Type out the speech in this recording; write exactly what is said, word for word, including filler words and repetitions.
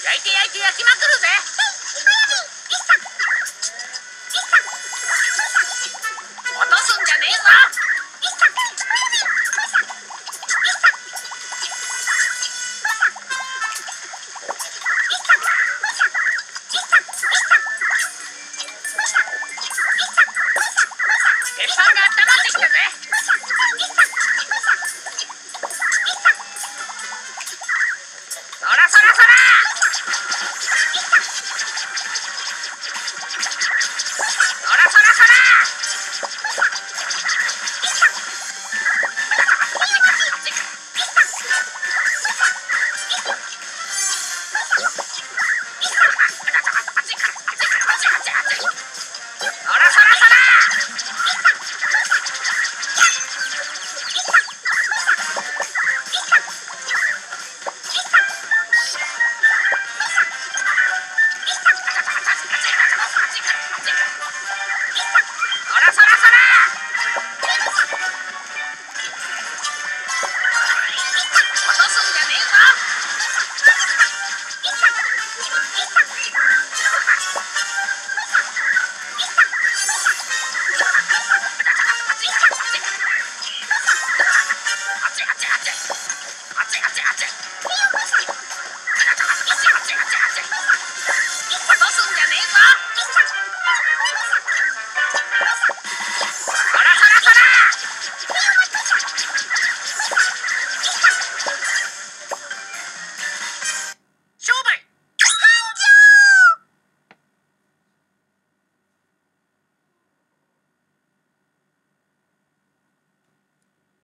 焼いて焼いて焼きまくるぜ。落とすんじゃねえぞ。鉄板が温まってきたぜ。そらそらそら。そらそらそら。